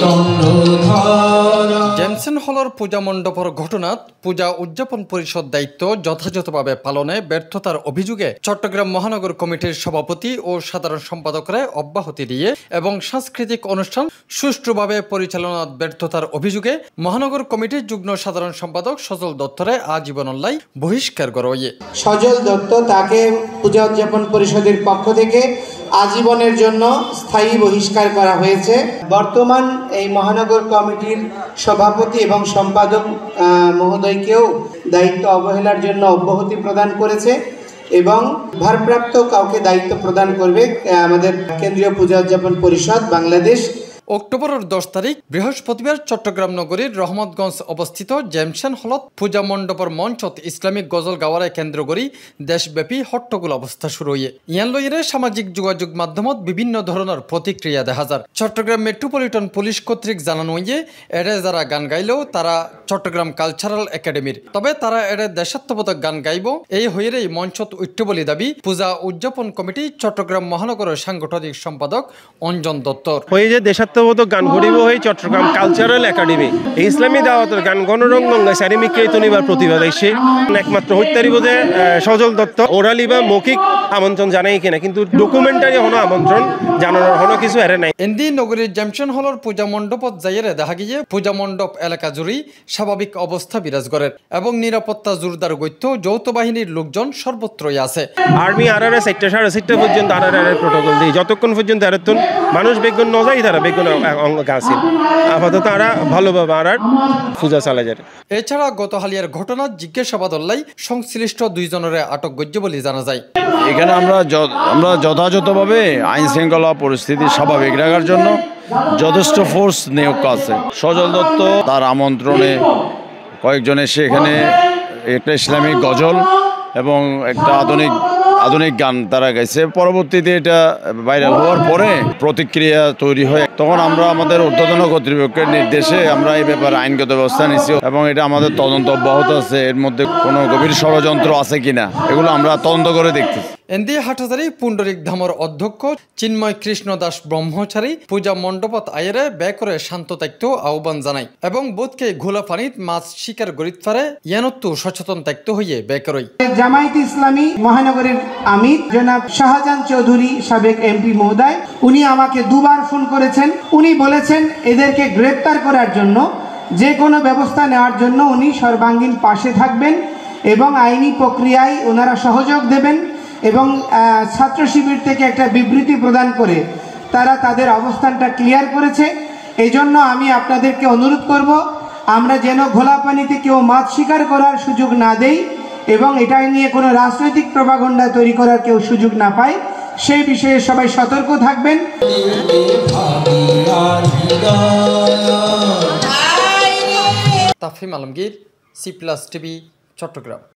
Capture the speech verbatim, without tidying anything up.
Jameson হলর পূজা মণ্ডপের ঘটনাত পূজা উদযাপন পরিষদ দায়িত্ব যথাযথভাবে পালনে ব্যর্থতার অভিযোগে চট্টগ্রাম মহানগর কমিটির সভাপতি ও সাধারণ সম্পাদকরা অব্যাহতি দিয়ে এবং সাংস্কৃতিক অনুষ্ঠান সুষ্ঠুভাবে পরিচালনার ব্যর্থতার অভিযোগে মহানগর কমিটির যুগ্ম সাধারণ সম্পাদক সজল দত্তরে আজীবন অনলাইন বহিষ্কার করা হয়। সজল দত্ত তাকে পূজা উদযাপন পরিষদের পক্ষ থেকে আজীবনের জন্য স্থায়ী বহিষ্কার করা হয়েছে। বর্তমান এই মহানগর কমিটির সভাপতি এবং সম্পাদক মহোদয়কেও দায়িত্ব অবহেলার জন্য অব্যাহতি প্রদান করেছে এবং ভারপ্রাপ্ত কাউকে দায়িত্ব প্রদান করবে আমাদের কেন্দ্রীয় পূজা উদযাপন পরিষদ বাংলাদেশ। অক্টোবরের দশ তারিখ বৃহস্পতিবার চট্টগ্রাম নগরীর রহমতগঞ্জ অবস্থিত জেমসন হলত পূজা মণ্ডপের মঞ্চত ইসলামিক গজল গাওয়ারে কেন্দ্র করি দেশব্যাপী হট্টগোল অবস্থা শুরু হয়ে ইয়ান লইরে সামাজিক যোগাযোগ মাধ্যমত বিভিন্ন ধরনের প্রতিক্রিয়া দেখা যায়। চট্টগ্রাম মেট্রোপলিটন পুলিশ কর্তৃক জানানো হয়ে এড়ে যারা গান গাইলেও তারা চট্টগ্রাম কালচারাল একাডেমির, তবে তারা এড়ে দেশাত্মবোধক গান গাইব এই হইরেই মঞ্চত উঠতে বলি দাবি পূজা উদযাপন কমিটি চট্টগ্রাম মহানগরের সাংগঠনিক সম্পাদক অঞ্জন দত্তর। দেশাত্মবোধক গান ঘুরিব হয়ে চট্টগ্রাম কালচারাল একাডেমি ইসলামী দাওয়াতের গান গণরং গঙ্গায় সারিমিকে তনিবার প্রতিবাদ এসে একমাত্র হত্যারি বোধে সজল দত্ত ওরালি বা মৌখিক আমন্ত্রণ জানাই কিনা, কিন্তু ডকুমেন্টারি হনো আমন্ত্রণ জানানোর হনো কিছু এরে নাই। এন্দি নগরীর জেমসন হলর পূজা মণ্ডপত যাইয়ে দেখা গিয়ে পূজা মণ্ডপ এলাকা জুড়েই স্বাভাবিক অবস্থা বিরাজ করে এবং নিরাপত্তা জোরদার গত্য যৌথ বাহিনীর লোকজন সর্বত্রই আছে। আর্মি আর আর চারটা সাড়ে চারটা পর্যন্ত আর আর প্রোটোকল দিই, যতক্ষণ পর্যন্ত এরতন মানুষ বেগুন নজাই তারা বেগুন গাছিল আপাতত তারা ভালোভাবে আর আর পূজা চালা যায়। এছাড়া গত হালিয়ার ঘটনা জিজ্ঞাসাবাদ হল্লাই সংশ্লিষ্ট দুইজনের আটক গজ্য বলে জানা যায়। এখানে আমরা আমরা যথাযথভাবে আইন শৃঙ্খলা পরিস্থিতি স্বাভাবিক রাখার জন্য যথেষ্ট ফোর্স নিয়োগ আছে। সজল দত্ত তার আমন্ত্রণে কয়েকজন এসে এখানে একটা ইসলামিক গজল এবং একটা আধুনিক আধুনিক গান তারা গাইছে। পরবর্তীতে এটা ভাইরাল হওয়ার পরে প্রতিক্রিয়া তৈরি হয়, তখন আমরা আমাদের ঊর্ধ্বতন কর্তৃপক্ষের নির্দেশে আমরা এই ব্যাপারে আইনগত ব্যবস্থা নিচ্ছি এবং এটা আমাদের তদন্ত অব্যাহত আছে। এর মধ্যে কোনো গভীর ষড়যন্ত্র আছে কিনা এগুলো আমরা তদন্ত করে দেখতেছি। এন্দি হাটহাজারী পুণ্ডরিক ধামর অধ্যক্ষ চিন্ময় কৃষ্ণ দাস ব্রহ্মচারী পূজা মণ্ডপত আয়েরে ব্যয় করে শান্ত থাকত আহ্বান জানায় এবং বোধকে ঘোলা পানিত মাছ শিকার গরিত ফারে ইয়ানত্তু সচেতন থাকতে হইয়ে ব্যয় করই। জামায়াত ইসলামী মহানগরের আমির জনাব শাহজাহান চৌধুরী সাবেক এমপি মহোদয় উনি আমাকে দুবার ফোন করেছেন। উনি বলেছেন এদেরকে গ্রেপ্তার করার জন্য যে কোনো ব্যবস্থা নেওয়ার জন্য উনি সর্বাঙ্গীন পাশে থাকবেন এবং আইনি প্রক্রিয়ায় ওনারা সহযোগ দেবেন এবং ছাত্র শিবির থেকে একটা বিবৃতি প্রদান করে তারা তাদের অবস্থানটা ক্লিয়ার করেছে। এই জন্য আমি আপনাদেরকে অনুরোধ করব আমরা যেন ঘোলা পানিতে কেউ মাছ শিকার করার সুযোগ না দেই এবং এটা নিয়ে কোনো রাজনৈতিক প্রপাগান্ডা তৈরি করার কেউ সুযোগ না পায়, সেই বিষয়ে সবাই সতর্ক থাকবেন। Tafhim Alamgir, C plus TV, Chittagong.